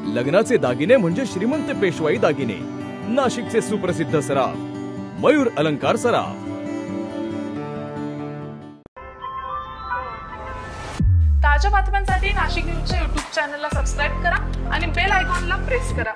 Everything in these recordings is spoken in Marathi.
लग्नाचे दागिने म्हणजे श्रीमंत पेशवाई दागिने, नाशिकचे सुप्रसिद्ध सराफ मयूर अलंकार सराफ। ताज्या बातम्यांसाठी नाशिक न्यूजच्या YouTube चॅनलला सबस्क्राइब करा आणि बेल आयकॉनला प्रेस करा।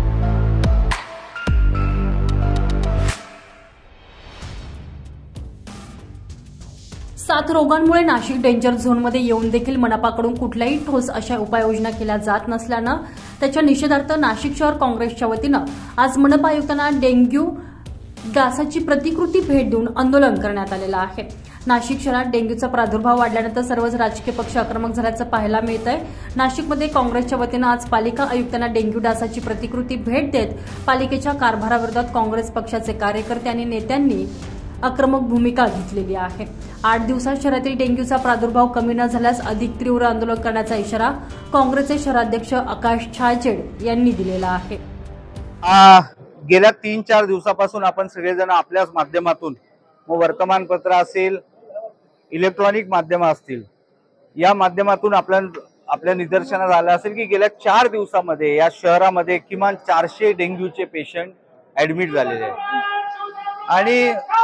साथ रोगांमुळे नाशिक डेंजर झोनमध्ये येऊन देखील मनपाकडून कुठल्याही ठोस अशा उपाययोजना केल्या जात नसल्यानं त्याच्या निषेधार्थ नाशिक शहर काँग्रेसच्या वतीनं आज मनपा आयुक्तांना डेंग्यू डासाची प्रतिकृती भेट देऊन आंदोलन करण्यात आलेलं आहे। नाशिक शहरात डेंग्यूचा प्रादुर्भाव वाढल्यानंतर सर्वच राजकीय पक्ष आक्रमक झाल्याचं पाहायला मिळतंय। नाशिकमध्ये काँग्रेसच्या वतीनं आज पालिका आयुक्तांना डेंग्यू डासाची प्रतिकृती भेट देत पालिकेच्या कारभाराविरोधात काँग्रेस पक्षाचे कार्यकर्ते आणि नेत्यांनी आक्रमक भूमिका घेतलेली आहे। 8 दिवसात शहरातील डेंग्यूचा प्रादुर्भाव कमी न झाल्यास अधिक तीव्र आंदोलन करण्याचा इशारा काँग्रेसचे शहराध्यक्ष आकाश छाजेड यांनी दिलेला आहे। गेल्या 3-4 दिवसापासून आपण सगळेजण आपल्याच माध्यमातून वर्तमानपत्र असेल, इलेक्ट्रॉनिक माध्यम असतील, या माध्यमातून आपल्या निदर्शनास आलं असेल की गेल्या 4 दिवसामध्ये या शहरामध्ये किमान 400 डेंग्यूचे पेशंट ऍडमिट झालेले आहेत आणि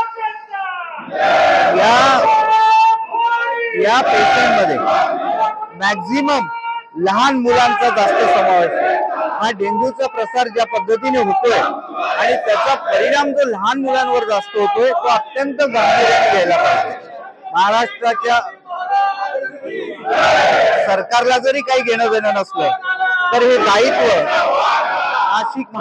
या पेशंटमध्ये मॅक्झिमम लहान मुलांचा जास्त समावेश आहे। हा डेंग्यूचा प्रसार ज्या पद्धतीने होतोय आणि त्याचा परिणाम जो लहान मुलांवर जास्त होतोय तो अत्यंत गंभीरपणे घ्यायला पाहिजे। महाराष्ट्राच्या सरकारला जरी काही घेणं देणं नसलं तर हे दायित्व नाशिक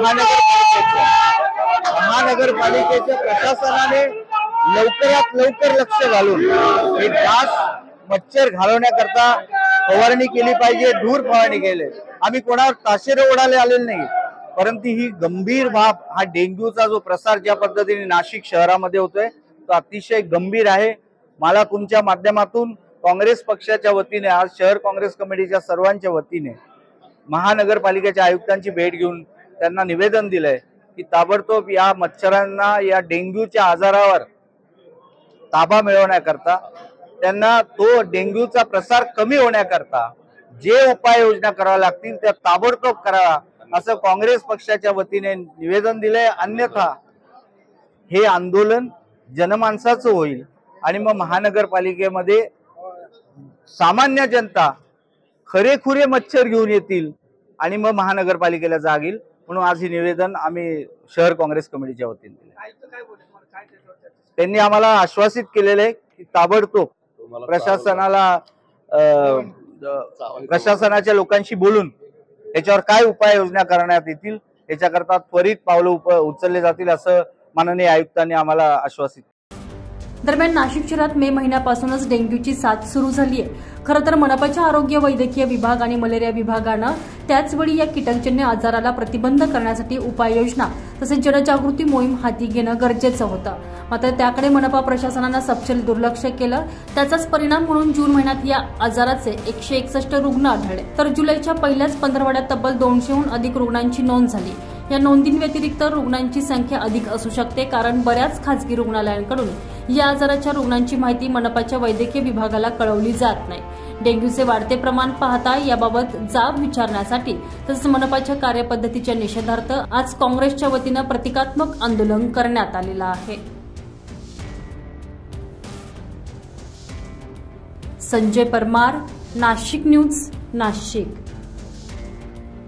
महानगरपालिकेच्या प्रशासनाने लवकरात लवकर लक्ष घालून हे डास मच्छर घालवण्याकरता फवारणी केली पाहिजे, धूर फवारणी केली। आम्ही कोणावर ताशेरे ओढायला आलेले नाही, परंतु ही गंभीर बाब, हा डेंग्यूचा जो प्रसार ज्या पद्धतीने नाशिक शहरामध्ये होतोय तो अतिशय गंभीर आहे। मला तुमच्या माध्यमातून काँग्रेस पक्षाच्या वतीने आज शहर काँग्रेस कमिटीच्या सर्वांच्या वतीने महानगरपालिकेच्या आयुक्तांची भेट घेऊन त्यांना निवेदन दिलंय की ताबडतोब या मच्छरांना, या डेंग्यूच्या आजारावर ताबा मिळवण्याकरता, त्यांना तो डेंग्यूचा प्रसार कमी होण्याकरता जे उपाययोजना कराव्या लागतील त्या ताबडतोब करावा असं काँग्रेस पक्षाच्या वतीने निवेदन दिलंय। अन्यथा हे आंदोलन जनमानसाचं होईल आणि मग महानगरपालिकेमध्ये सामान्य जनता खरेखुरे मच्छर घेऊन येतील आणि मग महानगरपालिकेला जाग येईल। म्हणून आज हे निवेदन आम्ही शहर काँग्रेस कमिटीच्या वतीने दिले। त्यांनी आम्हाला आश्वासित केलेले आहे की ताबडतोब प्रशासनाच्या लोकांशी बोलून याच्यावर काय उपाययोजना करण्यात येतील याच्याकरता त्वरित पावलं उचलले जातील असं माननीय आयुक्तांनी आम्हाला आश्वासित। दरम्यान नाशिक शहरात मे महिन्यापासूनच डेंग्यूची साथ सुरू झाली आहे। खरं तर मनपाच्या आरोग्य वैद्यकीय विभाग आणि मलेरिया विभागानं त्याचवेळी या कीटकजन्य आजाराला प्रतिबंध करण्यासाठी उपाययोजना तसेच जनजागृती मोहीम हाती घेणं गरजेचं होतं। मात्र त्याकडे मनपा प्रशासनानं सपशेल दुर्लक्ष केलं। त्याचाच परिणाम म्हणून जून महिन्यात या आजाराचे 161 रुग्ण आढळले, तर जुलैच्या पहिल्याच पंधरवड्यात तब्बल 200हून अधिक रुग्णांची नोंद झाली। या नोंदींव्यतिरिक्त रुग्णांची संख्या अधिक असू शकते, कारण बऱ्याच खासगी रुग्णालयांकडून या आजाराच्या रुग्णांची माहिती मनपाच्या वैद्यकीय विभागाला कळवली जात नाही। डेंग्यूचे वाढते प्रमाण पाहता याबाबत जाब विचारण्यासाठी तसंच मनपाच्या कार्यपद्धतीच्या निषेधार्थ आज काँग्रेसच्या वतीनं प्रतिकात्मक आंदोलन करण्यात आलेलं आहे। संजय परमार, नाशिक न्यूज, नाशिक।